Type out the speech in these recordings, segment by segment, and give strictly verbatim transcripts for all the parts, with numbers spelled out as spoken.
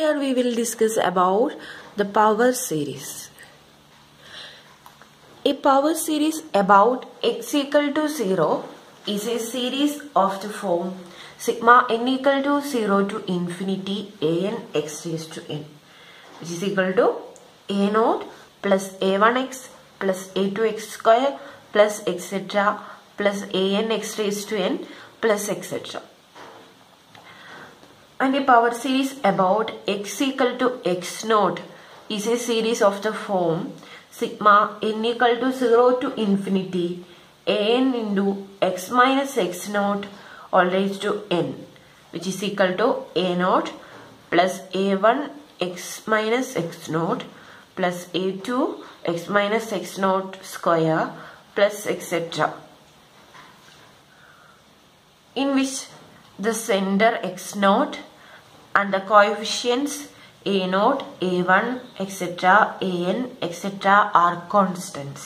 here we will discuss about the power series. A power series about x equal to zero is a series of the form sigma n equal to zero to infinity a n x raised to n, which is equal to a naught plus a one x plus a two x square plus etc plus a n x raised to n plus etc. And a power series about x equal to x naught is a series of the form sigma n equal to zero to infinity a n into x minus x naught all raised to n, which is equal to a naught plus a one x minus x naught plus a two x minus x naught square plus etc. in which the center x naught and the coefficients a naught, a one, et cetera, a n, et cetera are constants.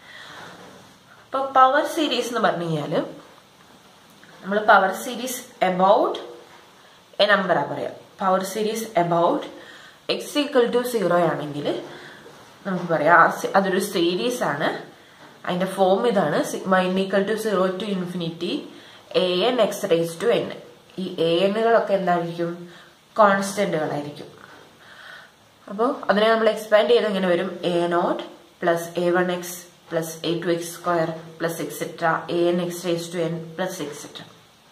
ഇപ്പോൾ power series എന്ന് പറഞ്ഞു കഴിഞ്ഞാൽ നമ്മൾ power series about a നമ്പറാണ് പറയാം. Power series about x equal to zero ആണെങ്കിൽ നമുക്ക് പറയാം അതൊരു സീരീസ് ആണ്. അതിന്റെ ഫോം ഇതാണ് sigma n equal to zero to infinity a n x raise to n. ഈ എ എന്നുകളൊക്കെ എന്തായിരിക്കും? കോൺസ്റ്റന്റുകളായിരിക്കും. അപ്പോൾ അതിനെ നമ്മൾ എക്സ്പാൻഡ് ചെയ്ത് എങ്ങനെ വരും? A naught plus a one x plus a two x square plus etcetera a n x raise to n plus etcetera.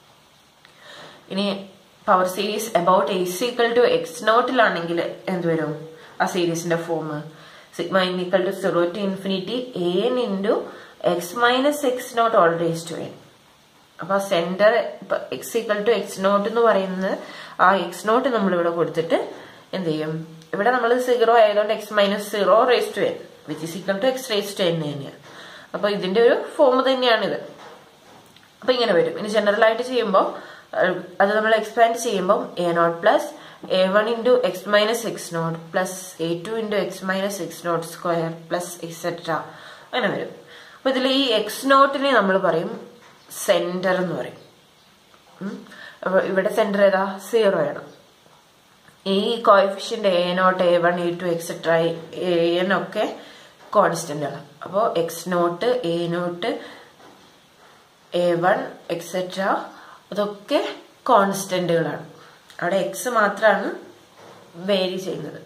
ഇനി power series about x equal to x നോട്ടിലാണെങ്കിൽ എന്ത് വരും? ആ സീരീസിന്റെ form sigma n equal to zero to infinity a n into x minus x naught whole raise to n. അപ്പൊ centre ഇപ്പൊ x equal to x naught എന്ന് പറയുന്നത് ആ എക്സ് നോട്ട് നമ്മൾ ഇവിടെ കൊടുത്തിട്ട് എന്ത് ചെയ്യും? ഇവിടെ നമ്മൾ സീറോ ആയതുകൊണ്ട് x minus zero raise to n which is equal to x raise to n തന്നെയാണ്. അപ്പൊ ഇതിന്റെ ഒരു ഫോം തന്നെയാണിത്. അപ്പൊ ഇങ്ങനെ വരും. ഇനി ജനറൽ ആയിട്ട് ചെയ്യുമ്പോൾ അത് നമ്മൾ എക്സ്പാൻഡ് ചെയ്യുമ്പോൾ a naught plus a one into x minus x naught plus a two into x minus x naught square plus etcetera അങ്ങനെ വരും. അപ്പൊ ഇതിൽ ഈ എക്സ് നോട്ടിനെ നമ്മൾ പറയും സെന്റർ എന്ന് പറയും. അപ്പൊ ഇവിടെ സെന്റർ ഏതാ? സീറോ ആണ്. ഈ coefficient a naught a one a two etcetera a n ഒക്കെ കോൺസ്റ്റന്റ് ആണ്. അപ്പോ x naught a naught a one etcetera അതൊക്കെ കോൺസ്റ്റന്റുകളാണ്. അവിടെ എക്സ് മാത്രമാണ് വേരി ചെയ്യുന്നത്.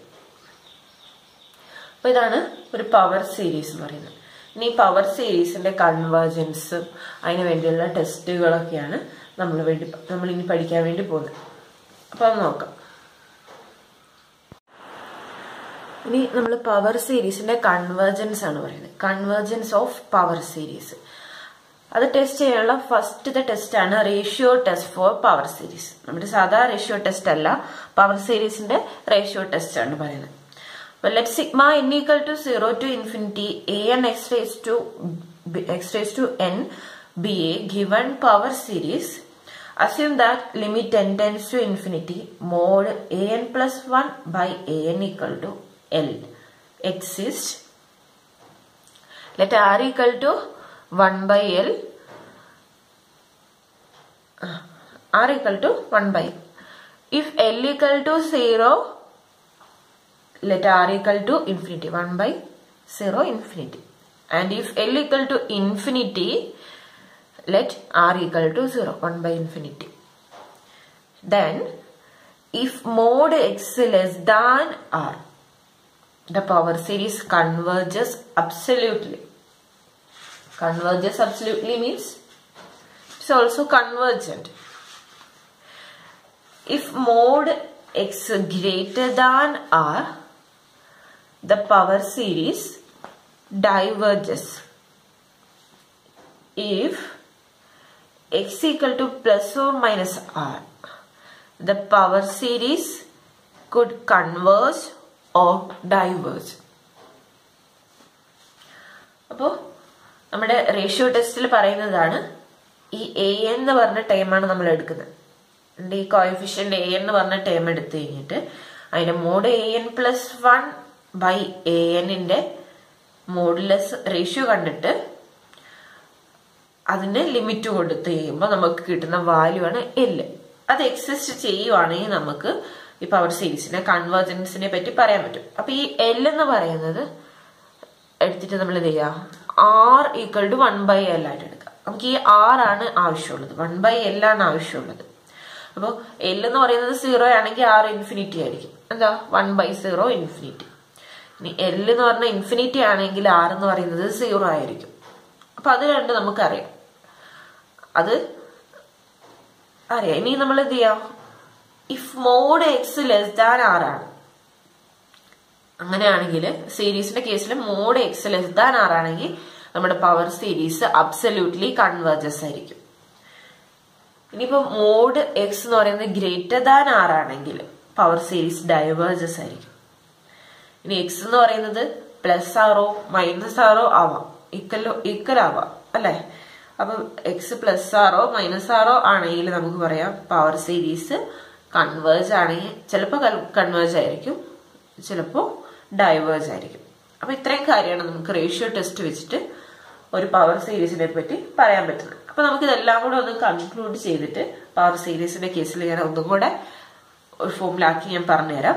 അപ്പൊ ഇതാണ് ഒരു പവർ സീരീസ് എന്ന് പറയുന്നത്. ഇനി പവർ സീരീസിന്റെ കൺവേർജൻസ് അതിന് വേണ്ടിയുള്ള ടെസ്റ്റുകളൊക്കെയാണ് നമ്മൾ വേണ്ടി നമ്മൾ ഇനി പഠിക്കാൻ വേണ്ടി പോകുന്നത്. അപ്പൊ അത് നോക്കാം. ഇനി നമ്മൾ പവർ സീരീസിന്റെ കൺവേർജൻസ് ആണ് പറയുന്നത്. കൺവേർജൻസ് ഓഫ് പവർ സീരീസ് അത് ടെസ്റ്റ് ചെയ്യാനുള്ള ഫസ്റ്റത്തെ ടെസ്റ്റ് ആണ് ratio test for power series. നമ്മുടെ സാധാ റേഷ്യോ ടെസ്റ്റ് അല്ല, പവർ സീരീസിന്റെ റേഷ്യോ ടെസ്റ്റ് ആണ് പറയുന്നത്. Well, let sigma n equal to zero to infinity a n x raised to x raised to n be a given power series. Assume that limit n tends to infinity mod a n plus one by a n equal to L exists. Let r equal to one by L. R equal to one by L. If L equal to zero, let r equal to infinity, one by zero infinity. And if L equal to infinity, let r equal to zero, one by infinity. Then if mod x less than r, the power series converges absolutely. Converges absolutely means it's also convergent. If mod x greater than r, the power series diverges. If x equal to plus or minus r, the power series could converge or diverge. അപ്പോൾ നമ്മുടെ ratio ടെസ്റ്റിൽ പറയുന്നതാണ് ഈ A n എന്ന് പറഞ്ഞ ടേമാണ് നമ്മൾ എടുക്കുന്നത്. ഈ കോഎഫിഷ്യന്റ് എ എന്ന് പറഞ്ഞ ടേം എടുത്തു കഴിഞ്ഞിട്ട് അതിന്റെ mod a n plus one by a എന്നിന്റെ മോഡുലസ് റേഷ്യോ കണ്ടിട്ട് അതിന് ലിമിറ്റ് കൊടുത്തു കഴിയുമ്പോൾ നമുക്ക് കിട്ടുന്ന വാല്യൂ ആണ് എൽ. അത് എക്സിസ്റ്റ് ചെയ്യുവാണെങ്കിൽ നമുക്ക് ഈ പവർ സീരീസിന്റെ കൺവേർജൻസിനെ പറ്റി പറയാൻ പറ്റും. അപ്പൊ ഈ എൽ എന്ന് പറയുന്നത് എടുത്തിട്ട് നമ്മൾ എന്ത് ചെയ്യുക, r equal to one by l ആയിട്ട് എടുക്കുക. നമുക്ക് ഈ ആർ ആണ് ആവശ്യമുള്ളത്, വൺ ബൈ എൽ ആണ് ആവശ്യമുള്ളത്. അപ്പോൾ എൽ എന്ന് പറയുന്നത് സീറോ ആണെങ്കിൽ ആർ ഇൻഫിനിറ്റി ആയിരിക്കും. എന്താ, വൺ ബൈ സീറോ ഇൻഫിനിറ്റി. ഇനി എൽ എന്ന് പറഞ്ഞാൽ ഇൻഫിനിറ്റി ആണെങ്കിൽ ആർ എന്ന് പറയുന്നത് സീറോ ആയിരിക്കും. അപ്പൊ അത് രണ്ട് നമുക്കറിയാം, അത് അറിയാം. ഇനി നമ്മൾ എന്ത് ചെയ്യാം, if mod x less than r ആണ്, അങ്ങനെയാണെങ്കിൽ സീരീസിന്റെ കേസിൽ mod x less than r ആണെങ്കിൽ നമ്മുടെ പവർ സീരീസ് അബ്സല്യൂട്ട്ലി കൺവേർജസ് ആയിരിക്കും. ഇനിയിപ്പോ മോഡ് എക്സ് എന്ന് പറയുന്നത് ഗ്രേറ്റർ ദാൻ ആർ ആണെങ്കിൽ പവർ സീരീസ് ഡൈവേർജസ് ആയിരിക്കും. ഇനി എക്സ് എന്ന് പറയുന്നത് പ്ലസ് ആറോ മൈനസ് ആറോ ആവാം, ഈക്വലോ ഈക്വൽ ആവാം അല്ലെ. അപ്പൊ എക്സ് പ്ലസ് ആറോ മൈനസ് ആറോ ആണെങ്കിൽ നമുക്ക് പറയാം പവർ സീരീസ് കൺവേർജ് ആണെങ്കിൽ ചിലപ്പോൾ കൺവേർജ് ആയിരിക്കും, ചിലപ്പോൾ ഡൈവേർജ് ആയിരിക്കും. അപ്പൊ ഇത്രയും കാര്യമാണ് നമുക്ക് റേഷ്യോ ടെസ്റ്റ് വെച്ചിട്ട് ഒരു പവർ സീരീസിനെ പറ്റി പറയാൻ പറ്റുന്നത്. അപ്പൊ നമുക്ക് ഇതെല്ലാം കൂടെ ഒന്ന് കൺക്ലൂഡ് ചെയ്തിട്ട് പവർ സീരീസിന്റെ കേസിൽ ഞാൻ ഒന്നും കൂടെ ഒരു ഫോമിലാക്കി ഞാൻ പറഞ്ഞുതരാം.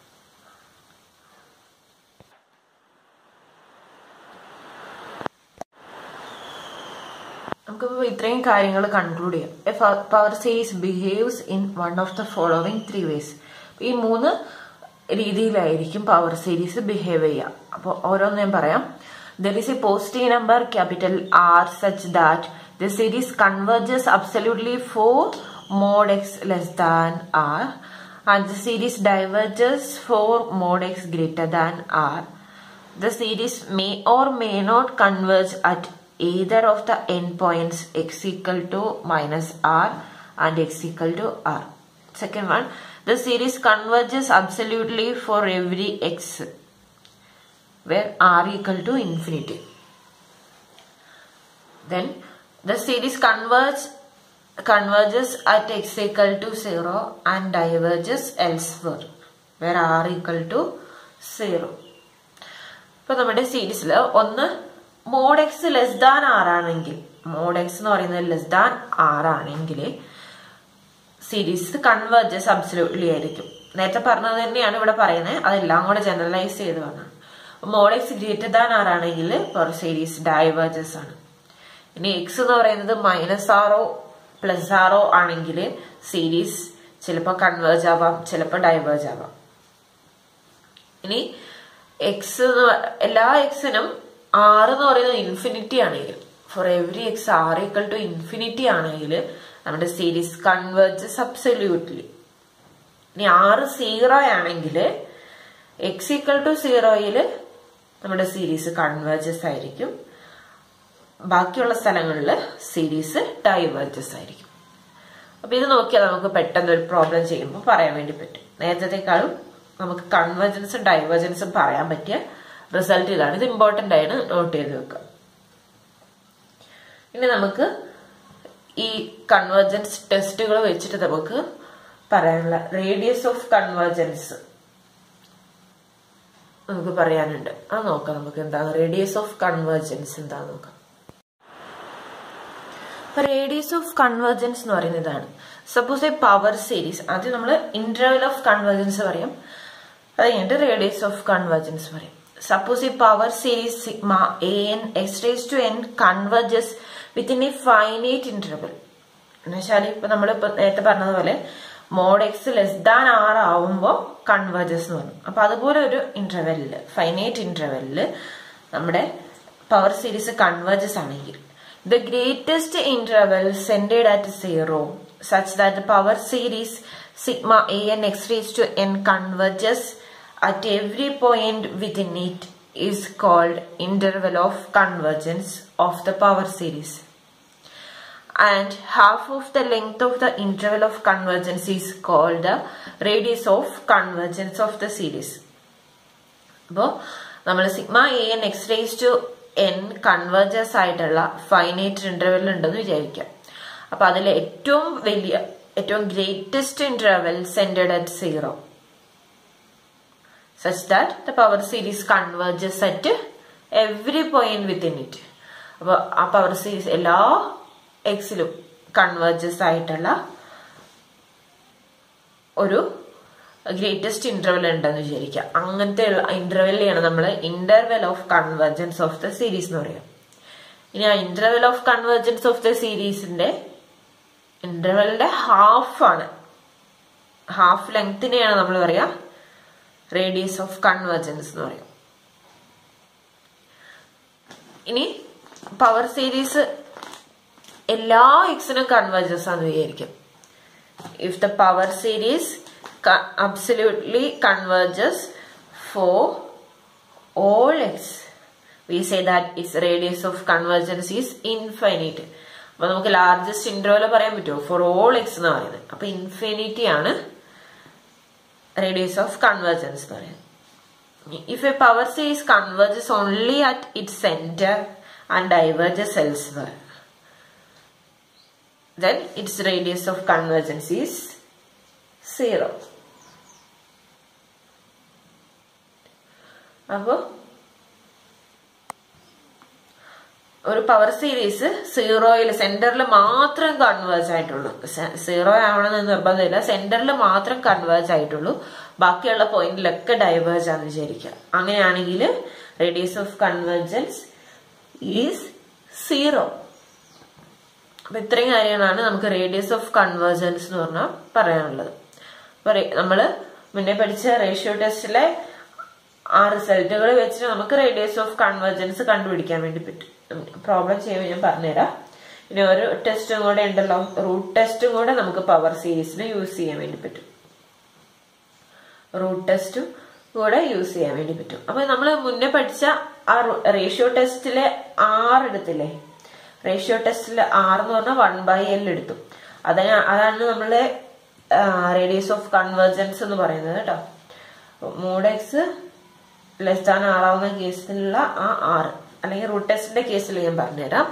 നമുക്കിപ്പോൾ ഇത്രയും കാര്യങ്ങൾ കൺക്ലൂഡ് ചെയ്യാം. A power series behaves in one of the following three ways. ഈ മൂന്ന് രീതിയിലായിരിക്കും പവർ സീരീസ് ബിഹേവ് ചെയ്യുക. അപ്പോൾ ഓരോന്ന് ഞാൻ പറയാം. There is a positive number capital R such that the series converges absolutely for mod x less than R, and the series diverges for mod x greater than R. The series may or may not converge at either of the endpoints x equal to minus R and x equal to R. Second one, the series converges absolutely for every x where R equal to infinity. Then the series converge, converges at x equal to zero and diverges elsewhere where R equal to zero. ഇപ്പോൾ നമ്മുടെ സീരീസിൽ ഒന്ന് mod x less than r ആണെങ്കിൽ, mod x എന്ന് പറയുന്നത് less than r ആണെങ്കിൽ series converges absolutely ആയിരിക്കും. നേരത്തെ പറഞ്ഞത് തന്നെയാണ് ഇവിടെ പറയുന്നത്, അതെല്ലാം കൂടെ ജനറലൈസ് ചെയ്ത് വന്നാണ്. Mod x greater than r ആണെങ്കിൽ പവർ സീരീസ് ഡൈവേർജസ് ആണ്. ഇനി എക്സ് എന്ന് പറയുന്നത് മൈനസ് ആറോ പ്ലസ് ആറോ ആണെങ്കിൽ സീരീസ് ചിലപ്പോൾ കൺവേർജ് ആവാം, ചിലപ്പോൾ ഡൈവേർജ് ആവാം. ഇനി എക്സ് എല്ലാ എക്സിനും ആർ എന്ന് പറയുന്നത് ഇൻഫിനിറ്റി ആണെങ്കിൽ, for every x r equal to infinity ആണെങ്കിൽ നമ്മുടെ സീരീസ് കൺവേർജസ് അബ്സല്യൂട്ട്ലി. ഇനി ആറ് സീറോ ആണെങ്കിൽ എക്സ് ഈക്വൽ ടു സീറോയില് നമ്മുടെ സീരീസ് കൺവേർജസ് ആയിരിക്കും, ബാക്കിയുള്ള സ്ഥലങ്ങളിൽ സീരീസ് ഡൈവേർജസ് ആയിരിക്കും. അപ്പൊ ഇത് നോക്കിയാൽ നമുക്ക് പെട്ടെന്ന് ഒരു പ്രോബ്ലം ചെയ്യുമ്പോൾ പറയാൻ വേണ്ടി പറ്റും. നേരത്തെക്കാളും നമുക്ക് കൺവേർജൻസും ഡൈവേർജൻസും പറയാൻ പറ്റിയ റിസൾട്ട് ഇതാണ്. ഇത് ഇമ്പോർട്ടന്റ് ആണ്, നോട്ട് ചെയ്ത് വെക്കുക. ഇനി നമുക്ക് ഈ കൺവേർജൻസ് ടെസ്റ്റുകൾ വെച്ചിട്ട് നമുക്ക് പറയാനുള്ള റേഡിയസ് ഓഫ് കൺവേർജൻസ് നമുക്ക് പറയാനുണ്ട്. അത് നോക്കാം. നമുക്ക് എന്താണ് റേഡിയസ് ഓഫ് കൺവേർജൻസ് എന്താന്ന് നോക്കാം. അപ്പൊ റേഡിയസ് ഓഫ് കൺവേർജൻസ് എന്ന് പറയുന്നത് ഇതാണ്. സപ്പോസ് എ പവർ സീരീസ്, ആദ്യം നമ്മൾ ഇന്റർവൽ ഓഫ് കൺവേർജൻസ് പറയും, അത് കഴിഞ്ഞിട്ട് റേഡിയസ് ഓഫ് കൺവേർജൻസ് പറയും. Suppose a power series sigma a n x raise to n converges within a finite interval. എന്ന് വെച്ചാൽ ഇപ്പൊ നമ്മൾ ഇപ്പൊ നേരത്തെ പറഞ്ഞതുപോലെ mod x less than r ആവുമ്പോൾ കൺവേർജസ് എന്ന് പറഞ്ഞു. അപ്പൊ അതുപോലെ ഒരു ഇന്റർവെല്ലില്, ഫൈനൈറ്റ് ഇന്റർവെല്ലില് നമ്മുടെ പവർ സീരീസ് കൺവേർജസ് ആണെങ്കിൽ the greatest interval centred at zero such that the power series sigma a n x raise to n converges at every point within it is called interval of convergence of the power series, and half of the length of the interval of convergence is called the radius of convergence of the series. അപ്പോൾ നമ്മൾ sigma a n x raise to n converges ആയിട്ടുള്ള finite interval ഉണ്ടെന്ന് വിചാരിക്കാം. അപ്പൊ അതിൽ ഏറ്റവും വലിയ ഏറ്റവും greatest interval centred at zero such that the power series converges at every point within it. അപ്പോൾ ആ പവർ സീരീസ് എല്ലാ എക്സിലും കൺവേർജസ് ആയിട്ടുള്ള ഒരു ഗ്രേറ്റസ്റ്റ് ഇന്റർവെൽ ഉണ്ടെന്ന് വിചാരിക്കുക. അങ്ങനത്തെ ഇന്റർവെല്ലിയാണ് നമ്മൾ interval of convergence of the series എന്ന് പറയുക. ഇനി ആ interval of convergence of the സീരീസിന്റെ ഇന്റർവെലിന്റെ ഹാഫ് ആണ്, ഹാഫ് ലെങ്തിനെയാണ് നമ്മൾ പറയാ റേഡിയസ് ഓഫ് കൺവെർജൻസ് എന്ന് പറയും. ഇനി പവർ സീരീസ് എല്ലാ എക്സിനും കൺവെർജൻസ് ആണെന്ന് വിചാരിക്കും. If the power series absolutely converges for all x, we say that its radius of convergence is infinite. അപ്പൊ നമുക്ക് ലാർജസ്റ്റ് ഇന്റർവെൽ പറയാൻ പറ്റുമോ? ഫോർ ഓൾ എക്സ് എന്ന് പറയുന്നത്. അപ്പൊ ഇൻഫിനിറ്റി ആണ് റേഡിയസ് ഓഫ് കൺവെർജൻസ് എന്ന് പറയുന്നത്. If a power series converges only at its centre and diverges elsewhere, then its radius of convergence is zero. അപ്പോ ഒരു പവർ സീരീസ് സീറോയിൽ സെന്ററിൽ മാത്രം കൺവേർജ് ആയിട്ടുള്ളൂ. സീറോ ആവണമെന്ന് നിർബന്ധമില്ല, സെന്ററിൽ മാത്രം കൺവേർജ് ആയിട്ടുള്ളൂ, ബാക്കിയുള്ള പോയിന്റിലൊക്കെ ഡൈവേർജ് ആണെന്ന് വിചാരിക്കുക. അങ്ങനെയാണെങ്കിൽ radius of convergence is zero. അപ്പൊ ഇത്രയും കാര്യങ്ങളാണ് നമുക്ക് റേഡിയസ് ഓഫ് കൺവേർജൻസ് എന്ന് പറഞ്ഞാൽ പറയാനുള്ളത്. അപ്പൊ നമ്മള് മുന്നേ പഠിച്ച റേഷ്യോ ടെസ്റ്റിലെ ആ റിസൾട്ടുകൾ വെച്ചിട്ട് നമുക്ക് റേഡിയസ് ഓഫ് കൺവെർജൻസ് കണ്ടുപിടിക്കാൻ വേണ്ടി പറ്റും. പ്രോബ്ലം ചെയ്യുമ്പോൾ ഞാൻ പറഞ്ഞുതരാം. ഇനി ഒരു ടെസ്റ്റും കൂടെ ഉണ്ടല്ലോ, റൂട്ട് ടെസ്റ്റും കൂടെ നമുക്ക് പവർ സീരീസിന് യൂസ് ചെയ്യാൻ വേണ്ടി പറ്റും. റൂട്ട് ടെസ്റ്റും കൂടെ യൂസ് ചെയ്യാൻ വേണ്ടി പറ്റും. അപ്പൊ നമ്മൾ മുന്നേ പഠിച്ച ആ റേഷ്യോ ടെസ്റ്റിലെ ആർ എടുത്തില്ലേ, റേഷ്യോ ടെസ്റ്റിലെ ആർ എന്ന് പറഞ്ഞാൽ വൺ ബൈ എൽ എടുത്തു. അതിന് അതാണ് നമ്മളെ റേഡിയസ് ഓഫ് കൺവെർജൻസ് എന്ന് പറയുന്നത് കേട്ടോ. മോഡ് എക്സ് ലെസ് ദാൻ ആറാവുന്ന കേസിലുള്ള ആ ആറ്, അല്ലെങ്കിൽ റൂട്ട് ടെസ്റ്റിന്റെ കേസിൽ ഞാൻ പറഞ്ഞുതരാം.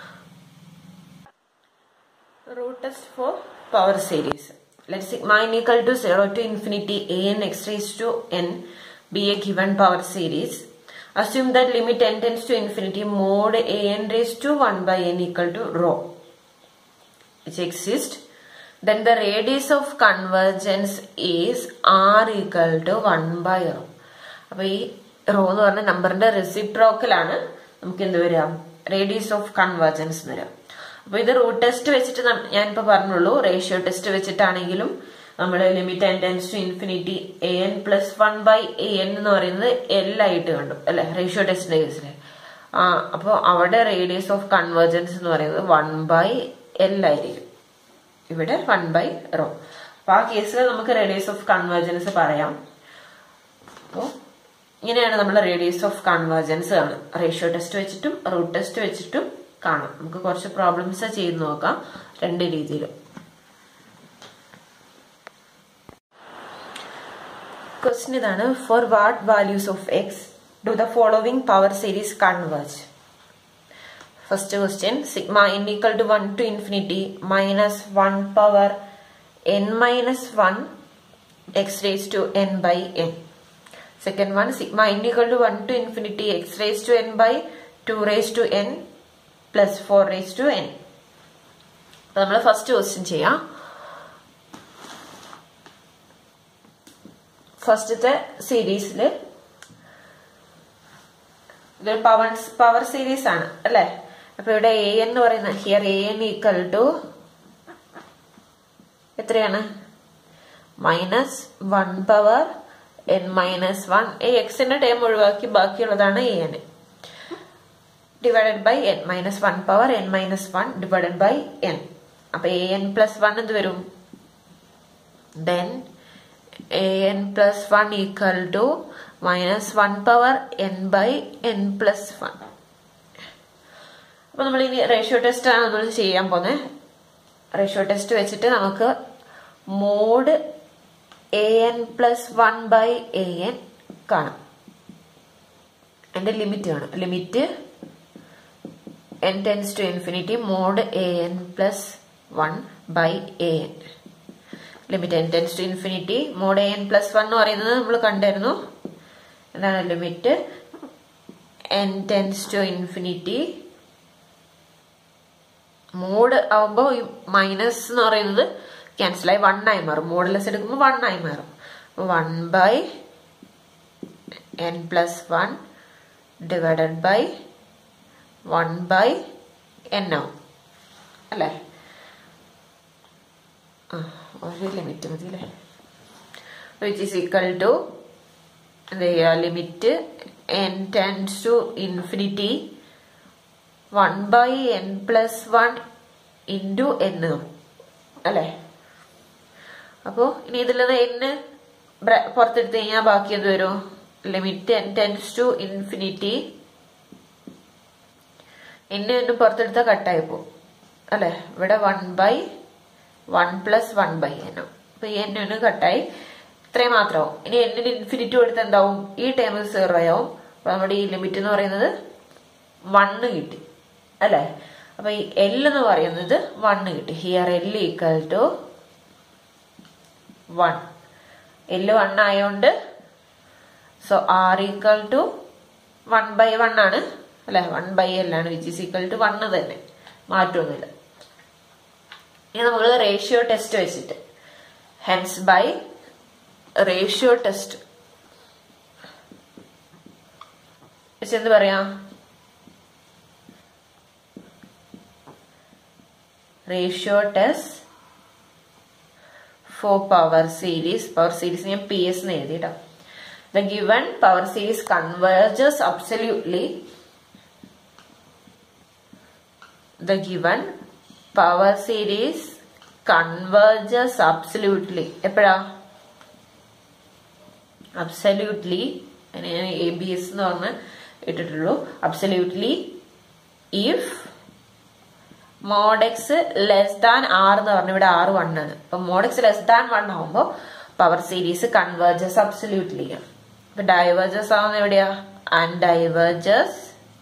Root test for power series. Let sigma n equal to zero to infinity an x raised to n be a given power series. Assume that limit n tends to infinity mod an raised to one by n equal to rho, which exists. Then the radius of convergence is r equal to one by rho. അപ്പൊ ഈ raw എന്ന് പറഞ്ഞ നമ്പറിന്റെ റെസിപ്രോക്കലാണ് നമുക്ക് എന്ത് വരാം, radius of convergence എന്ന് വരാം. അപ്പൊ ഇത് റൂട്ട് ടെസ്റ്റ് വെച്ചിട്ട് ഞാനിപ്പോ പറഞ്ഞുള്ളൂ. റേഷ്യോ ടെസ്റ്റ് വെച്ചിട്ടാണെങ്കിലും നമ്മൾ limit n tends to infinity a n plus one by a n എന്ന് പറയുന്നത് എൽ ആയിട്ട് കണ്ടു അല്ലെ, റേഷ്യോ ടെസ്റ്റിന്റെ കേസിൽ. ആ അപ്പൊ അവിടെ റേഡിയസ് ഓഫ് കൺവെർജൻസ് എന്ന് പറയുന്നത് വൺ ബൈ എൽ ആയിരിക്കും, ഇവിടെ വൺ ബൈ റോ. അപ്പൊ ആ കേസിൽ നമുക്ക് റേഡിയസ് ഓഫ് കൺവെർജൻസ് പറയാം. അപ്പോ ഇങ്ങനെയാണ് നമ്മൾ റേഡിയസ് ഓഫ് കൺവെർജൻസ് കാണും. റേഷ്യോ ടെസ്റ്റ് വെച്ചിട്ടും റൂട്ട് ടെസ്റ്റ് വെച്ചിട്ടും കാണാം. നമുക്ക് കുറച്ച് പ്രോബ്ലംസ് ചെയ്ത് നോക്കാം രണ്ട് രീതിയിലും. ക്വസ്റ്റ്യൻ ഇതാണ്. For what values of x do the following power series converge? First question, sigma n equal to one to infinity minus one power n minus one x raised to n by n. Second one, sigma n equal to one to infinity x raised to n by two raised to n plus four raised to n. അപ്പോൾ നമ്മൾ first question ചെയ്യാം. ഫസ്റ്റത്തെ സീരീസിൽ ഇതൊരു power power series ആണ് അല്ലെ. അപ്പൊ ഇവിടെ എ എൻ എന്ന് പറയുന്നത് here a n equal to എത്രയാണ്, minus one power n minus one. ഈ എക്സിന്റെ ടേം ഒഴിവാക്കി ബാക്കിയുള്ളതാണ് a n divided by n minus one power n minus one divided by n. അപ്പൊ എ എൻ പ്ലസ് വൺ എന്ത് വരും, then a n plus one equal to minus one power n by n plus one. അപ്പൊ നമ്മൾ ഇനി ratio test ആണ് നമ്മൾ ചെയ്യാൻ പോകുന്നത്. റേഷ്യോ ടെസ്റ്റ് വെച്ചിട്ട് നമുക്ക് mod a n plus one by a n കാണാം. എന്റെ ലിമിറ്റ് കാണും. Limit n tends to infinity mod a n plus one by a n. Limit n tends to infinity mod a n plus one എന്ന് പറയുന്നത് നമ്മൾ കണ്ടായിരുന്നു. എന്താണ് limit n tends to infinity mod ആവുമ്പോ ഈ മൈനസ് എന്ന് പറയുന്നത് ക്യാൻസൽ ആയി വൺ ആയി മാറും. മോഡുലെസ് എടുക്കുമ്പോൾ വൺ ആയി മാറും. One by n plus one divided by one by n ആവും അല്ലേ? ആ ഒരു ലിമിറ്റ് മതി അല്ലേ? വിച്ച് ഈസ് ഈക്വൽ ടു എന്താ ചെയ്യുക, limit n tends to infinity one by n plus one into n അല്ലേ? അപ്പോൾ ഇനി ഇതിൽ നിന്ന് എന്ന് പുറത്തെടുത്ത് കഴിഞ്ഞാൽ ബാക്കി എന്ത് വരും? Limit n tends to infinity എന്നെ എന്നും പുറത്തെടുത്താൽ കട്ടായി പോകും അല്ലെ? ഇവിടെ one by one plus one by എന്നും. അപ്പൊ ഈ എന്നു കട്ടായി, ഇത്രയും മാത്രമാവും. ഇനി എന്നിന് ഇൻഫിനിറ്റി കൊടുത്ത് എന്താവും? ഈ ടേം സീറോ ആവും. അപ്പൊ നമ്മുടെ ഈ ലിമിറ്റ് എന്ന് പറയുന്നത് വണ്ണ് കിട്ടി അല്ലെ? അപ്പൊ ഈ എൽ എന്ന് പറയുന്നത് വണ്ണ് കിട്ടി. Here l equal to one. L one ആയോണ്ട് so r equal to one by one ആണ് അല്ലെ? വൺ ബൈ എൽ ആണ്, which is equal to one തന്നെ, മാറ്റമൊന്നുമില്ല. ഇനി നമുക്ക് റേഷ്യോ ടെസ്റ്റ് വെച്ചിട്ട് ഹെൻസ് ബൈ റേഷ്യോ ടെസ്റ്റ് വെച്ച് എന്ത് പറയാം? Ratio test for power series. Power series ഞാൻ പി എസ് എന്ന് എഴുതി കേട്ടോ. The given power series converges absolutely. The given power series converges absolutely. എപ്പോഴാ? absolutely ഞാൻ എ ബി എസ് എന്ന് പറഞ്ഞ് ഇട്ടിട്ടുള്ളൂ. absolutely if mod x less than r എന്ന് പറഞ്ഞു. ഇവിടെ ആർ വൺ ആണ്. അപ്പൊ mod x less than one ആവുമ്പോ പവർ സീരീസ് കൺവേർജസ് അബ്സല്യൂട്ട്ലി. അപ്പൊ ഡൈവേർജസ് ആവുന്ന എവിടെയാ? And diverges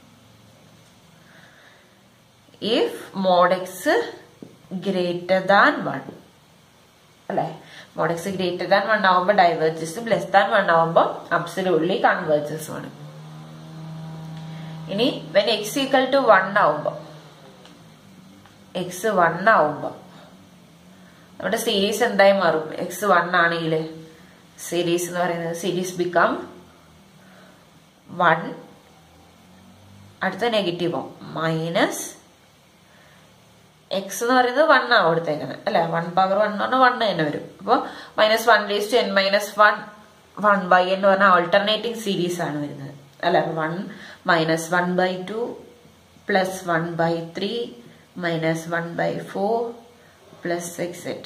if mod x greater than one അല്ലെ? mod x greater than one ആവുമ്പോ ഡൈവേർജസും ലെസ് ദാൻ വൺ ആവുമ്പോ അബ്സല്യൂട്ട്ലി കൺവേർജസും ആണ്. ഇനി when x equal to one ആവുമ്പോ എക്സ് വൺ ആവുമ്പോ നമ്മുടെ സീരീസ് എന്തായി മാറും? എക്സ് വൺ ആണെങ്കിൽ സീരീസ് എന്ന് പറയുന്നത് സീരീസ് ബിക്കം വൺ. അടുത്ത നെഗറ്റീവ് ആവും. മൈനസ് എക്സ് എന്ന് പറയുന്നത് വൺ ആവും എടുത്തേക്കുന്നത് അല്ലെ? വൺ പവർ വൺ എന്ന് പറഞ്ഞാൽ വൺ തന്നെ വരും. അപ്പൊ minus one raise to n minus one one by എന്ന് പറഞ്ഞാൽ ഓൾട്ടർനേറ്റിംഗ് സീരീസ് ആണ് വരുന്നത് അല്ലെ? അപ്പൊ one minus one by two plus one by three minus one by four plus etcetera.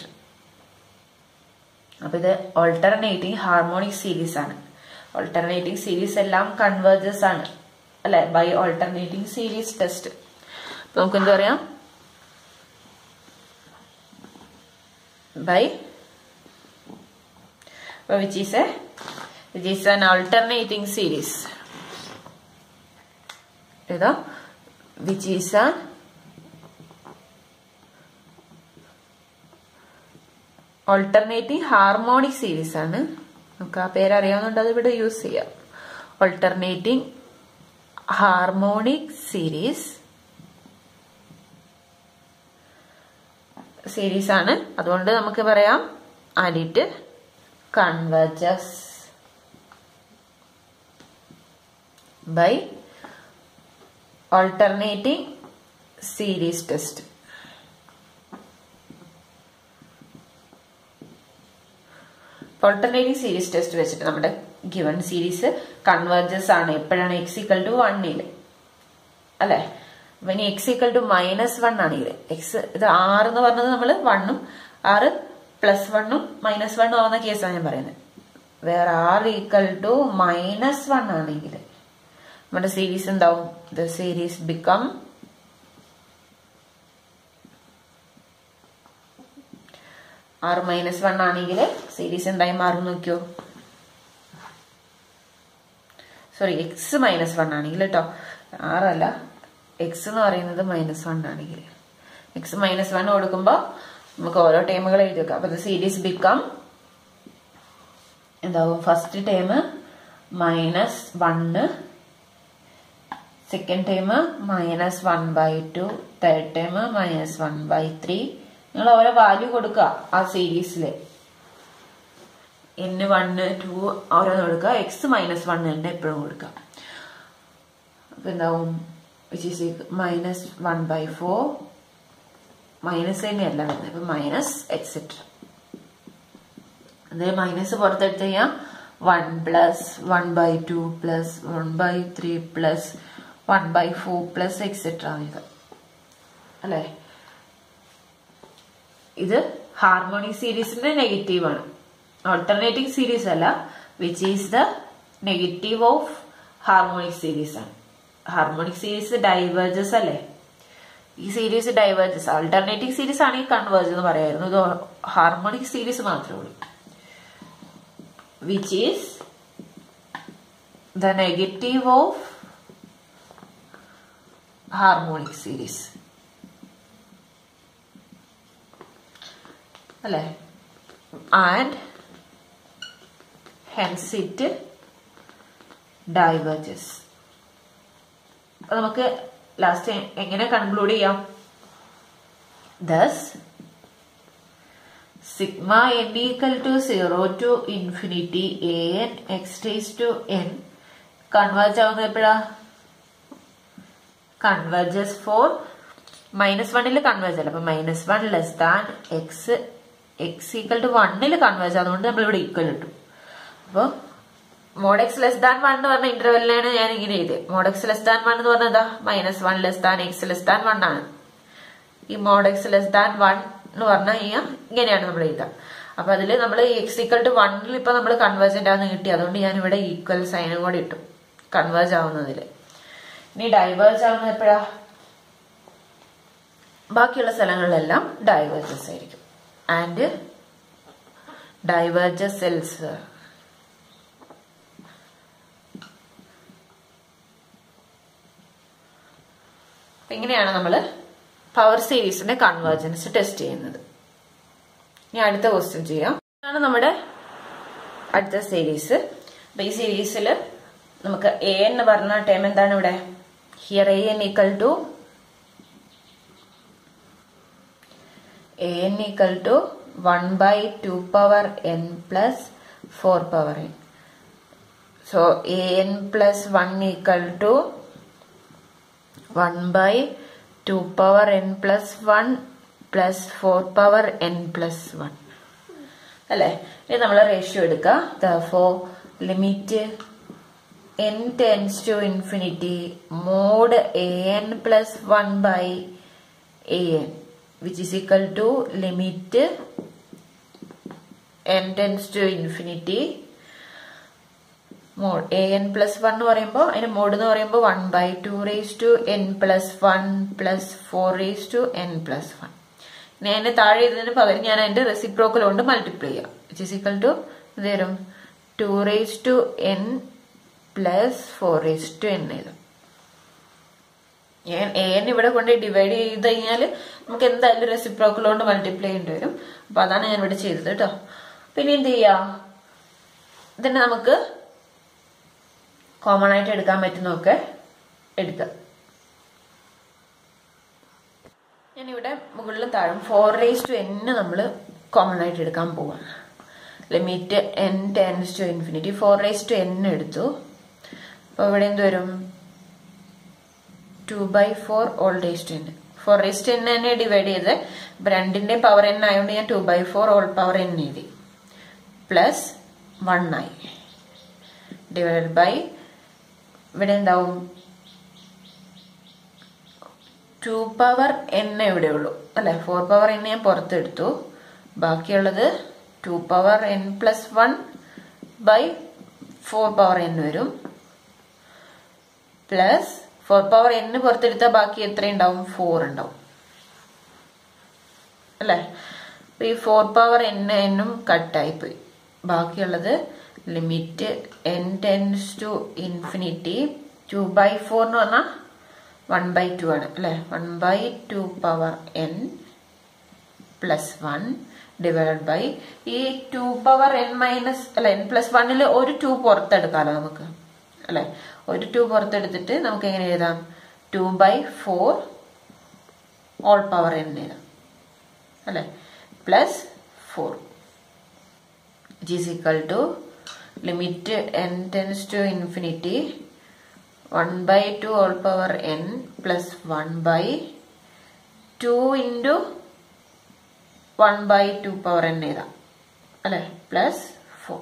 അപ്പൊ ഇത് ഓൾട്ടർനേറ്റിംഗ് ഹാർമോണിക് സീരീസ് ആണ്. ഓൾട്ടർനേറ്റിംഗ് സീരീസ് എല്ലാം കൺവേർജസ് ആണ് അല്ലെ? By alternating series test. അപ്പൊ നമുക്ക് എന്താ പറയാം? By which is a which is an alternating series. ഏതാ? വിച്ച് ഈസ് ആ ഓൾട്ടർനേറ്റിംഗ് ഹാർമോണിക് സീരീസ് ആണ്. നമുക്ക് ആ പേര് അറിയാവുന്നതുകൊണ്ട് അത് ഇവിടെ യൂസ് ചെയ്യാം. ഓൾട്ടർനേറ്റിംഗ് ഹാർമോണിക് സീരീസ് സീരീസ് ആണ്. അതുകൊണ്ട് നമുക്ക് പറയാം and it converges by alternating series test. Alternating series test വെച്ചിട്ട് നമ്മുടെ ഗിവൺ സീരീസ് കൺവേർജസ് ആണ് എപ്പോഴാണ്? എക്സ് ഈക്വൽ ടു വണ്ണില് അല്ലെ? അപ്പൊ ഇനി x equal to minus one ആണെങ്കിൽ എക്സ് ഇത് ആറ് എന്ന് പറഞ്ഞത് നമ്മള് വണ്ണും ആറ് പ്ലസ് വണ്ണും മൈനസ് വണ്ണും ആവുന്ന കേസാണ് ഞാൻ പറയുന്നത്. വേറെ r equal to minus one ആണെങ്കിൽ നമ്മുടെ സീരീസ് എന്താവും? The series become r minus one ആണെങ്കിൽ സീരീസ് എന്തായി മാറും നോക്കിയോ? സോറി എക്സ് മൈനസ് വൺ ആണെങ്കിൽ കേട്ടോ, ആറല്ല എക്സ് എന്ന് പറയുന്നത് മൈനസ് വൺ ആണെങ്കിൽ എക്സ് മൈനസ് വൺ കൊടുക്കുമ്പോൾ നമുക്ക് ഓരോ ടേമുകൾ എഴുതി വെക്കാം. അപ്പൊ സീരീസ് ബിക്കം എന്താവും? First term minus one, second term minus one by two, third term minus one by three. നിങ്ങൾ ഓരോ വാല്യൂ കൊടുക്കുക ആ സീരീസില്. n one two ഓരോന്ന് കൊടുക്കുക, x മൈനസ് വൺ തന്നെ എപ്പോഴും കൊടുക്കുക. അപ്പൊ എന്താവും which is minus one by four minus തന്നെയല്ല വരുന്നത്, ഇപ്പൊ മൈനസ് എക്സെട്ര. അതായത് മൈനസ് പുറത്തെടുത്ത് കഴിഞ്ഞാൽ one plus one by two plus one by three plus one by four plus etcetera ഇത് അല്ലേ. ഇത് ഹാർമോണിക് സീരീസിന്റെ നെഗറ്റീവ് ആണ്, ഓൾട്ടർനേറ്റിംഗ് സീരീസ് അല്ല. Which is the negative of harmonic series ആണ്. ഹാർമോണിക് സീരീസ് ഡൈവേർജസ് അല്ലേ, ഈ സീരീസ് ഡൈവേർജസ്. ആൾട്ടർനേറ്റീവ് സീരീസ് ആണെങ്കിൽ കൺവേർജ് എന്ന് പറയായിരുന്നു, ഇത് ഹാർമോണിക് സീരീസ് മാത്രമേ ഉള്ളൂ. Which is the negative of harmonic series അല്ലേ. And hence it diverges. അപ്പൊ നമുക്ക് ലാസ്റ്റ് എങ്ങനെ കൺക്ലൂഡ് ചെയ്യാം? Thus sigma n equal to zero to infinity a n x raise to n converge ആവുന്നത് എപ്പോഴാ? കൺവേർജസ് ഫോർ മൈനസ് വണ്ണിൽ converge അല്ല, അപ്പൊ minus one less than x x equal to വണ്ണിൽ കൺവേർജ് ആയതുകൊണ്ട് നമ്മൾ ഇവിടെ ഈക്വൽ കിട്ടും. അപ്പൊ mod x less than one എന്ന് പറഞ്ഞ ഇന്റർവെല്ലിനാണ് ഞാൻ ഇങ്ങനെ എഴുതിയത്. Mode x less than one എന്ന് പറഞ്ഞാൽ എന്താ? Minus one less than x less than one ആണ്. ഈ mod x less than one എന്ന് പറഞ്ഞാൽ ഇങ്ങനെയാണ് നമ്മൾ എഴുതുക. അപ്പൊ അതിൽ നമ്മൾ എക്സ് ഈക്വൽ ടു വണ്ണിൽ ഇപ്പൊ നമ്മൾ കൺവേർജന്റ് ആണെന്ന് കിട്ടി, അതുകൊണ്ട് ഞാൻ ഇവിടെ ഈക്വൽ സൈനും കൂടി ഇട്ടു കൺവേർജ് ആവുന്നതിൽ. ഇനി ഡൈവേർജ് ആവുന്നത് എപ്പോഴാ? ബാക്കിയുള്ള സ്ഥലങ്ങളിലെല്ലാം ഡൈവേർജസ് ആയിരിക്കും. ആൻഡ് ഡൈവേർജസ് എൽസ് ഇങ്ങനെയാണ് നമ്മൾ പവർ സീരീസിന്റെ കൺവേർജൻസ് ടെസ്റ്റ് ചെയ്യുന്നത്. ഇനി അടുത്ത ക്വസ്റ്റ്യൻ ചെയ്യാം. ഇതാണ് നമ്മുടെ അടുത്ത സീരീസ്. അപ്പൊ ഈ സീരീസിൽ നമുക്ക് എ എന്ന് പറഞ്ഞ ടേം എന്താണ് ഇവിടെ? Here a n equal to a n equal to one by two power n plus four power n. So a n plus one equal to one by two power n plus one plus four power n plus one അല്ലെ. ഇനി നമ്മൾ ratio എടുക്കുക. Therefore, limit n tends to infinity mod an plus one by an which is equal to limit n tends to infinity mod an plus one എന്ന് പറയുമ്പോൾ അതിന്റെ mod എന്ന് പറയുമ്പോൾ one by two raise to n plus one plus four raise to n plus one. ഇനി അതിന്റെ താഴെ ഇതിന് പകരം ഞാൻ അതിന്റെ റെസിപ്രോക്കൽ കൊണ്ട് മൾട്ടിപ്ലൈ ചെയ്യാം. വിച്ച് ഈസ് ഈക്വൽ ടു ഇത് വരും two raise to n plus four raise to n എഴുതും. ഞാൻ എൻ ഇവിടെ കൊണ്ട് ഡിവൈഡ് ചെയ്ത് കഴിഞ്ഞാൽ നമുക്ക് എന്തായാലും റെസിപ്രോക്കൽ കൊണ്ട് മൾട്ടിപ്ലൈ ചെയ്യേണ്ടി വരും. അപ്പൊ അതാണ് ഞാൻ ഇവിടെ ചെയ്തത് കേട്ടോ. പിന്നെ എന്ത് ചെയ്യാം? ഇതിനെ നമുക്ക് കോമൺ ആയിട്ട് എടുക്കാൻ പറ്റുന്നൊക്കെ എടുക്കാം. ഞാനിവിടെ മുകളിലും താഴും ഫോർ റേസ് ടു എൻ നമ്മൾ കോമൺ ആയിട്ട് എടുക്കാൻ പോവാം. Limit n tends to infinity four raise to n എടുത്തു. അപ്പൊ ഇവിടെ എന്ത് വരും? Two by four all raise to n. Four raise to n തന്നെ ഡിവൈഡ് ചെയ്ത് ഇപ്പൊ രണ്ടിന്റെ പവർ എൻ ആയതുകൊണ്ട് ഞാൻ two by four all power n എഴുതി പ്ലസ് വൺ ആയി ഡിവൈഡ് ബൈ ഇവിടെ എന്താവും? ടു പവർ എൻ ഇവിടെ ഉള്ളൂ അല്ലെ. ഫോർ പവർ എൻ ഞാൻ പുറത്തെടുത്തു. ബാക്കിയുള്ളത് two power n plus one by four power n വരും പ്ലസ് ഫോർ പവർ എൻ പുറത്തെടുത്താൽ ബാക്കി എത്ര ഉണ്ടാവും? ഫോർ ഉണ്ടാവും അല്ലെ. ഈ ഫോർ പവർ എൻ എന്നും കട്ടായി പോയി. ബാക്കിയുള്ളത് limit n tends to infinity two by four എന്ന് പറഞ്ഞാൽ വൺ ബൈ ടു ആണ് അല്ലെ. One by two power n plus one divide by ഈ ടു പവർ എൻ മൈനസ് അല്ലെ എൻ പ്ലസ് വണ്ണിൽ ഒരു ടു പുറത്തെടുക്കാമല്ലോ നമുക്ക് അല്ലെ. ഒരു ടു പുറത്തെടുത്തിട്ട് നമുക്ക് എങ്ങനെ എഴുതാം? Two by four all power n എഴുതാം അല്ലെ plus four which is equal to limit n tends to infinity one by two all power n plus one by two into one by two power n എഴുതാം അല്ലേ, plus four.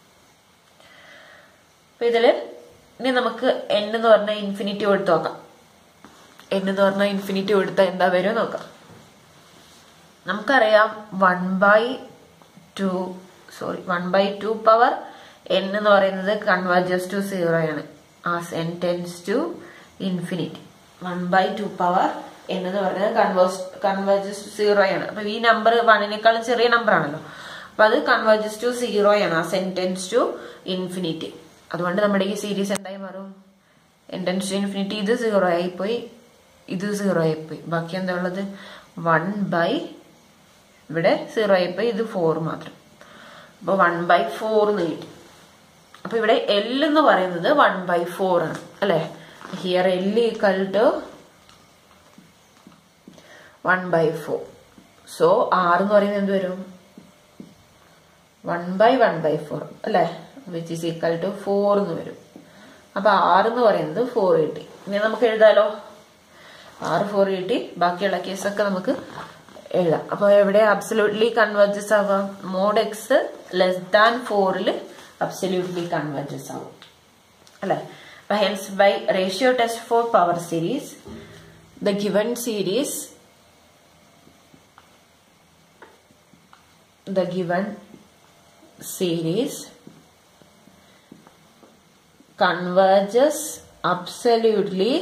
അപ്പൊ ഇതില് ഇനി നമുക്ക് n എന്ന് പറഞ്ഞ ഇൻഫിനിറ്റി കൊടുത്ത് നോക്കാം. n എന്ന് പറഞ്ഞ ഇൻഫിനിറ്റി കൊടുത്താൽ എന്താ വരും നോക്കാം. നമുക്കറിയാം one by two sorry one by two power n എന്ന് പറയുന്നത് കൺവേർജസ് ടു സീറോ ആണ്. As n tends to infinity one by two power n എന്ന് പറയുന്നത് കൺവേഴ്സ് കൺവേർജസ് ടു സീറോ ആണ്. അപ്പൊ ഈ നമ്പർ വണ്ണിനേക്കാളും ചെറിയ നമ്പർ ആണല്ലോ, അപ്പൊ അത് കൺവേർജസ് ടു സീറോ ആണ് as n tends to infinity. അതുകൊണ്ട് നമ്മുടെ ഈ സീരീസ് എന്തായി മാറും? n ടെൻസ് ടു ഇൻഫിനിറ്റി ഇത് സീറോ ആയിപ്പോയി, ഇത് സീറോ ആയിപ്പോയി, ബാക്കി എന്താ ഉള്ളത്? വൺ ബൈ ഇവിടെ സീറോ ആയിപ്പോയി, ഇത് ഫോർ മാത്രം. അപ്പൊ വൺ ബൈ ഫോർ എന്ന് കിട്ടി. അപ്പൊ ഇവിടെ എൽ എന്ന് പറയുന്നത് വൺ ബൈ ഫോർ ആണ് അല്ലെ. Here l equal to one by four. So r എന്ന് പറയുന്നത് എന്ത് വരും? One by one by four അല്ലെ, which is equal to four എന്ന് വരും. അപ്പൊ ആർ എന്ന് പറയുന്നത് ഫോർ കിട്ടി. ഇനി നമുക്ക് എഴുതാലോ. ആറ് ഫോർ കിട്ടി, ബാക്കിയുള്ള കേസൊക്കെ നമുക്ക് എഴുതാം. അപ്പൊ എവിടെ അബ്സല്യൂട്ട്ലി കൺവേർജസ് ആവാം? മോഡ് എക്സ് ലെസ് ദാൻ ഫോറില് അബ്സല്യൂട്ട്ലി കൺവേർജസ് ആവും അല്ലെ. അപ്പൊ hence by ratio test for power series the given series the given series converges absolutely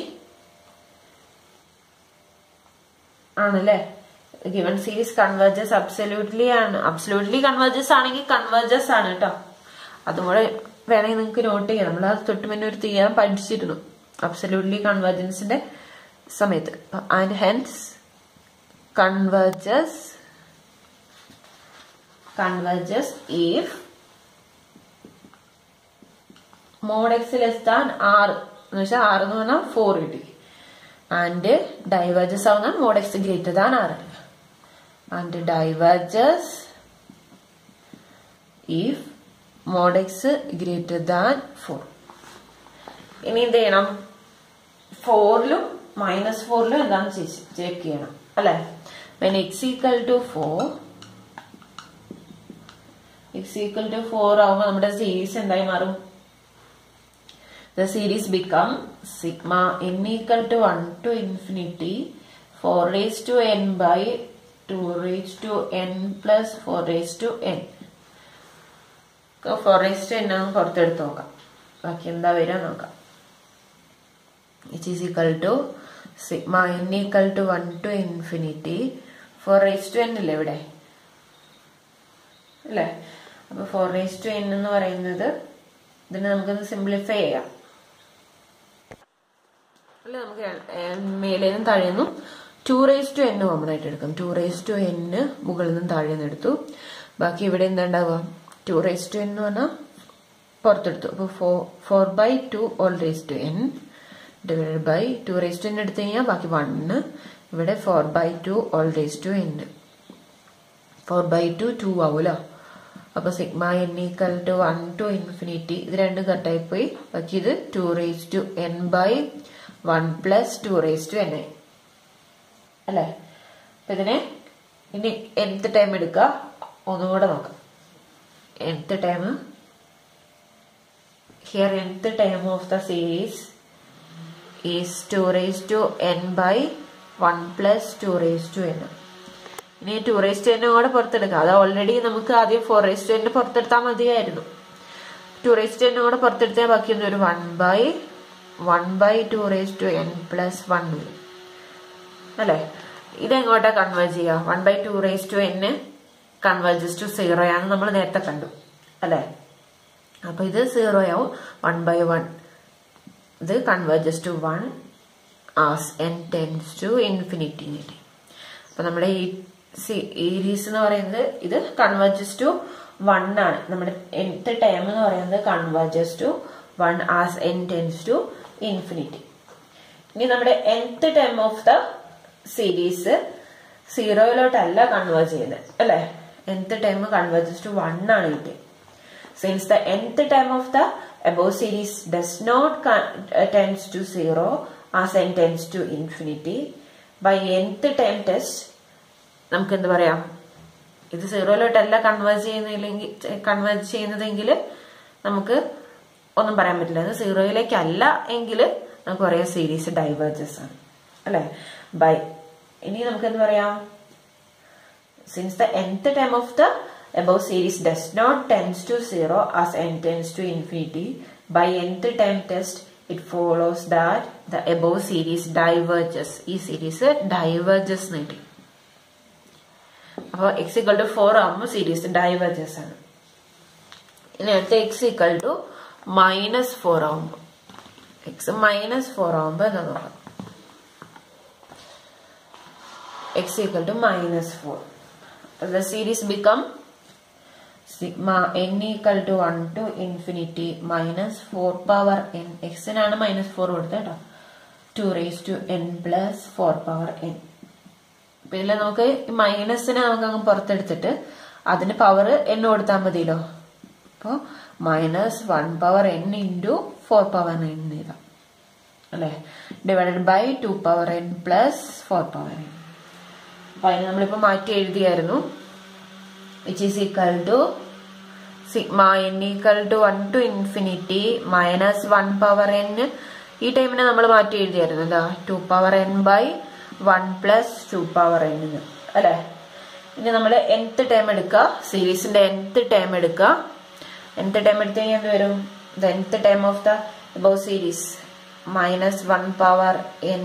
ആണല്ലേ. ഗിവൺ സീരീസ് കൺവേർജസ് അബ്സല്യൂട്ട്ലി ആണ്. അബ്സല്യൂട്ട്ലി കൺവേർജസ് ആണെങ്കിൽ കൺവേർജസ് ആണ് കേട്ടോ. അതും കൂടെ വേണമെങ്കിൽ നിങ്ങൾക്ക് നോട്ട് ചെയ്യാം. നമ്മൾ അത് തൊട്ട് മുന്നേ ഒരു തീയാൻ പഠിച്ചിരുന്നു അബ്സല്യൂട്ട്ലി കൺവേർജൻസിന്റെ സമയത്ത്. And hence converges converges if mod x less than r എന്ന് വെച്ചാൽ r എന്ന് പറഞ്ഞാൽ ഫോർ കിട്ടി, ആൻഡ് ഡൈവേർജസ് ആവുന്ന mod x greater than r, and diverges if mod x greater than four. ഇനി എന്ത് ചെയ്യണം? ഫോറിലും മൈനസ് ഫോറിലും എന്താണ് ചെക്ക് ചെയ്യണം അല്ലെ. when x equal to four x equal to four ആവുമ്പോൾ നമ്മുടെ സീരീസ് എന്തായി മാറും? The series become sigma n equal to one to infinity four raised to n by two raised to n plus four raised to n. four raised to n ആണ് പുറത്തെടുത്ത് നോക്കാം, ബാക്കി എന്താ വരിക നോക്കാം. Which is equal to sigma n equal to one to infinity four raised to n അല്ലേ ഇവിടെ അല്ലേ. അപ്പൊ ഫോർ റേസ് ടു എൻ എന്ന് പറയുന്നത് ഇതിനെ നമുക്കൊന്ന് സിംപ്ലിഫൈ ചെയ്യാം അല്ലെ. നമുക്ക് മേലേന്നും താഴേന്നും two raise to n common ആയിട്ട് എടുക്കാം. ടു റേസ് ടു എന്ന് മുകളിൽ നിന്നും താഴേന്ന് എടുത്തു, ബാക്കി ഇവിടെ എന്താ ഉണ്ടാവുക? ടു റേസ് ടു എൻ എന്ന് പറഞ്ഞാൽ പുറത്തെടുത്തു. അപ്പൊ four four by two all raise to n divide by two raise to n എടുത്തു കഴിഞ്ഞാൽ ബാക്കി വണ്ണ്, ഇവിടെ four by two all raise to n, four by two two ആവൂലോ. അപ്പൊ sigma n equal to one to infinity, ഇത് രണ്ടും കട്ടായി പോയി, ബാക്കി ഇത് two raise to n by one plus two raise to n ആയി അല്ലെ. അപ്പൊ ഇതിനെ ഇനി nth ടൈം എടുക്കുക, ഒന്നുകൂടെ നോക്കാം. nth time here nth time of the series is two raise to n by one plus two raise to n. ഇനി two raise to എന്നും കൂടെ പുറത്തെടുക്കാം. അത് ഓൾറെഡി നമുക്ക് ആദ്യം ഫോർ റേസ് ടു എന്നെ പുറത്തെടുത്താൽ മതിയായിരുന്നു. ടു റേസ് ടു എന്നും കൂടെ പുറത്തെടുത്താൽ ബാക്കി ഒരു one by one by two raise to n plus one വരും അല്ലെ. ഇതെങ്ങോട്ടാ കൺവേർജ് ചെയ്യുക? One by two raise to n converges to zero ആണെന്ന് നമ്മൾ നേരത്തെ കണ്ടു അല്ലെ. അപ്പൊ ഇത് സീറോ ആവും. വൺ ബൈ വൺ ഇത് converges to one as n tends to infinity കിട്ടി. അപ്പൊ നമ്മുടെ ഈ സീരീസ് എന്ന് പറയുന്നത് ഇത് കൺവേർജസ് ടു വൺ ആണ്. നമ്മുടെ nth ടൈം എന്ന് പറയുന്നത് converges to one as n tends to infinity. ഇനി നമ്മുടെ nth time of the series സീറോയിലോട്ടല്ല കൺവേർജ് ചെയ്യുന്നത് അല്ലെ. nth time converges to one ആണ് കിട്ടിയത്. Since the nth term of the above series does not uh, tends to zero as n tends to infinity, by nth term test നമുക്ക് എന്ത് പറയാം, ഇത് സീറോയിലോട്ടല്ല converge ചെയ്യുന്നില്ലെങ്കിൽ കൺവേർജ് ചെയ്യുന്നതെങ്കിൽ നമുക്ക് ഒന്നും പറയാൻ പറ്റില്ല. ഇത് സീറോയിലേക്കല്ല എങ്കിൽ നമുക്ക് പറയാം സീരീസ് ഡൈവേർജസ് ആണ് അല്ലെ. ബൈ ഇനി നമുക്ക് എന്ത് പറയാം, since the nth term of the above series does not tends to zero as n tends to infinity, by nth term test it follows that the above series diverges. ഈ series diverges നേടി. അപ്പോൾ x equal to four ആകുമ്പോൾ series diverges ആണ്. ഇനി അടുത്ത x equal to minus four ആകുമ്പോൾ, x minus four ആകുമ്പോൾ എന്താ നോക്കാം, x equal to minus four. The series become sigma n equal to one to infinity minus four power n. X നാണ് minus four കൊടുത്തത് കേട്ടോ. two raised to n plus four power n. അപ്പൊ ഇതിൽ നമുക്ക് ഈ മൈനസിനെ നമുക്ക് അങ്ങ് പുറത്തെടുത്തിട്ട് അതിന് പവർ n കൊടുത്താൽ മതിയല്ലോ. അപ്പൊ minus one power n into four power n എഴുതാം അല്ലെ, divided by two power n plus four power n. അപ്പൊ അതിന് നമ്മളിപ്പോ മാറ്റി എഴുതിയായിരുന്നു, which is equal to sigma n equal to one to infinity minus one power n. ഈ ടൈമിനെ നമ്മൾ മാറ്റി എഴുതിയായിരുന്നു എന്താ, two power n by one plus two power n അല്ലെ. ഇനി നമ്മൾ nth ടേം എടുക്കുക, സീരീസിന്റെ nth ടേം എടുക്കുക. nth ടേം എടുത്തു കഴിഞ്ഞാൽ എന്ത് വരും, the nth term of the above series minus one power n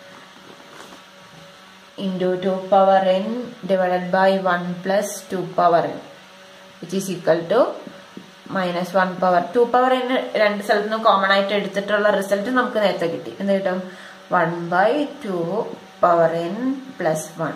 into two power n divided by one plus two power n, which is equal to minus one power two power n. രണ്ട് സ്ഥലത്ത് നിന്ന് common ആയിട്ട് എടുത്തിട്ടുള്ള result നമുക്ക് നേരത്തെ കിട്ടി. എന്ത് കിട്ടും, one by two power n plus one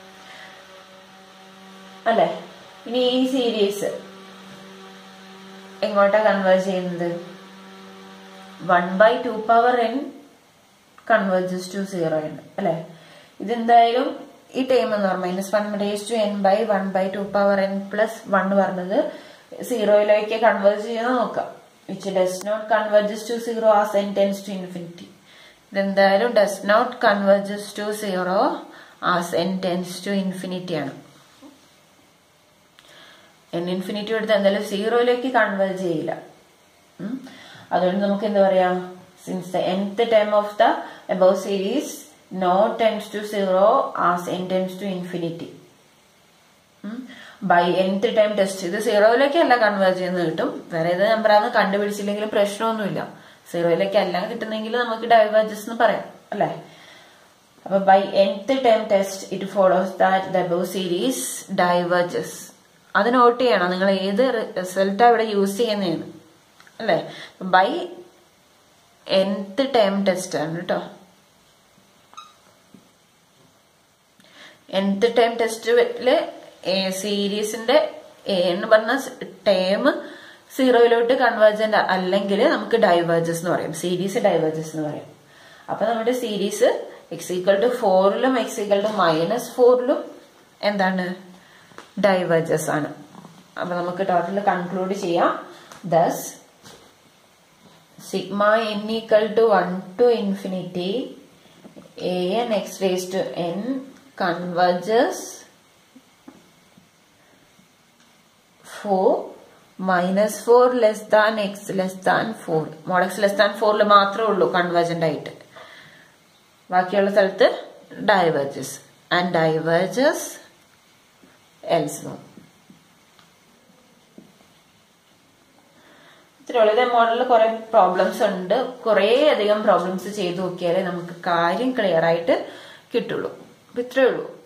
അല്ലെ. ഇനി ഈ സീരീസ് എങ്ങോട്ടാ കൺവേർജ് ചെയ്യുന്നത്, one by two power n converges to zero ആണ് അല്ലെ. ഇതെന്തായാലും ഈ ടൈം എന്ന് പറഞ്ഞാൽ minus one raise to n by one by two power n plus one പറഞ്ഞത് സീറോയിലേക്ക് കൺവേർജ് ചെയ്യാൻ നോക്കാം. Which does not converges to zero as n tends to infinity. ഇതെന്തായാലും does not converges to zero as n tends to infinity ആണ്. N infinity എടുത്ത് എന്തായാലും സീറോയിലേക്ക് converge ചെയ്യില്ല. അതുകൊണ്ട് നമുക്ക് എന്താ പറയാ, since the nth time of the above series not tends to zero as n tends to infinity, by nth time test ഇത് സീറോയിലേക്കല്ല കൺവേർജ് ചെയ്യുന്നത് കിട്ടും. വേറെ ഏത് നമ്പറാന്ന് കണ്ടുപിടിച്ചില്ലെങ്കിലും പ്രശ്നമൊന്നുമില്ല. സീറോയിലേക്കല്ല കിട്ടുന്നെങ്കിൽ നമുക്ക് ഡൈവേർജസ് എന്ന് പറയാം അല്ലെ. അപ്പൊ by nth time test it follows that the above series diverges. അത് നോട്ട് ചെയ്യണം, നിങ്ങൾ ഏത് റിസൾട്ടാ ഇവിടെ യൂസ് ചെയ്യുന്നതെന്ന് അല്ലെ. ബൈ nth time test ആണ് കേട്ടോ. nth ടൈം ടെസ്റ്റില് സീരീസിന്റെ എന്ന് പറഞ്ഞ ടേം സീറോയിലോട്ട് കൺവേർജന്റ് അല്ലെങ്കിൽ നമുക്ക് ഡൈവേർജസ് എന്ന് പറയാം, സീരീസ് ഡൈവേർജസ് എന്ന് പറയാം. അപ്പൊ നമ്മുടെ സീരീസ് എക്സ് ഈക്വൽ ടു ഫോറിലും എക്സ് ഈക്വൽ ടു മൈനസ് ഫോറിലും എന്താണ്, ഡൈവേർജസ് ആണ്. അപ്പൊ നമുക്ക് ടോട്ടൽ കൺക്ലൂഡ് ചെയ്യാം. Thus sigma n equal to one to infinity a n x raise to n converges for minus four less than x less than four. mod x less than four മാത്രമേ ഉള്ളൂ convergent ആയിട്ട്, ബാക്കിയുള്ള സ്ഥലത്ത് diverges and diverges elsewhere. ഇത്രയുള്ള ഇതേ മോഡലിൽ കുറെ problems ഉണ്ട്. കുറെ അധികം പ്രോബ്ലംസ് ചെയ്ത് നോക്കിയാലേ നമുക്ക് കാര്യം ക്ലിയർ ആയിട്ട് കിട്ടുള്ളൂ. ഇത്രയേ ഉള്ളൂ.